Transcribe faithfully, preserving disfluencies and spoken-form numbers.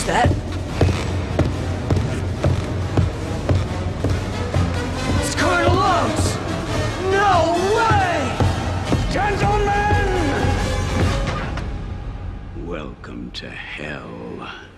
Who's that? It's Colonel Lumps! No way! Gentlemen! Welcome to hell.